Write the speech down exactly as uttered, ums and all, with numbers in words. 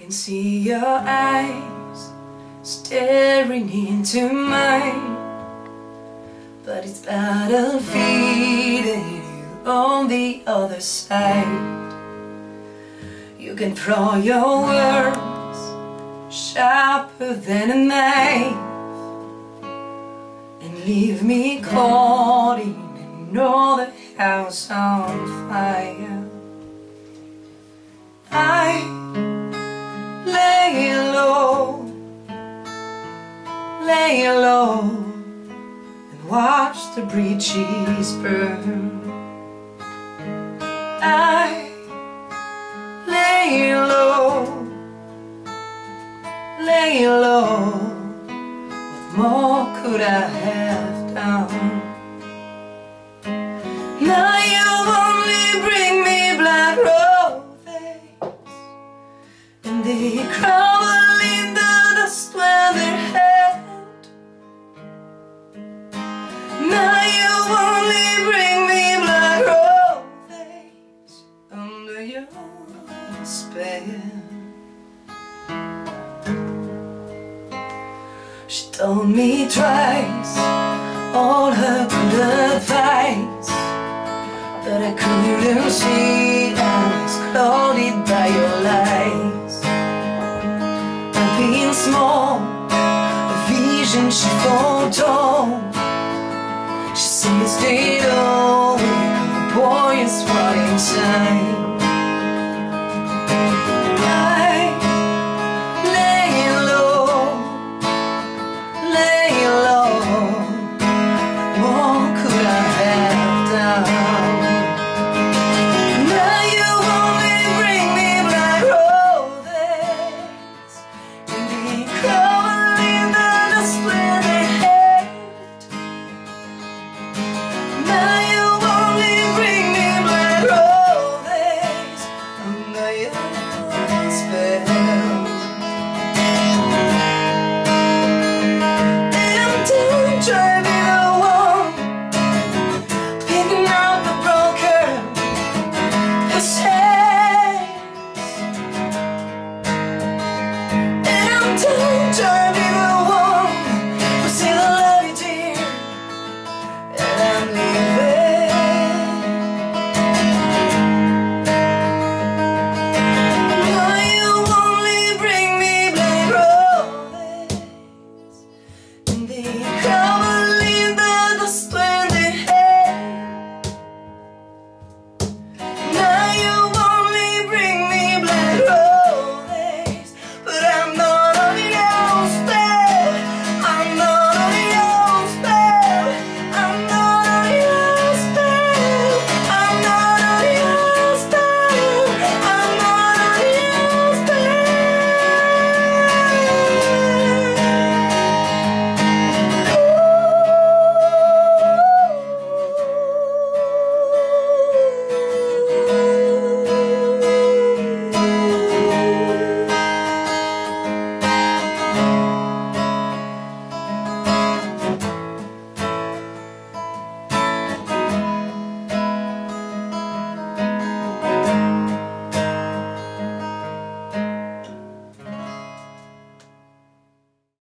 can see your eyes staring into mine, but it's battlefield and you on the other side. You can throw your words sharper than a knife and leave me caught in another house on fire. I lay low, lay low, and watch the bridges burn. I lay low, lay low. What more could I have done? Now you only bring me black roses, and they crumble in the dust when they're held. Now you only bring me black roses under your spell. She told me twice all her good advice, but I couldn't see. I was clouded by your lies. And being small, a vision she foretold. She said stay away, the boy is right inside.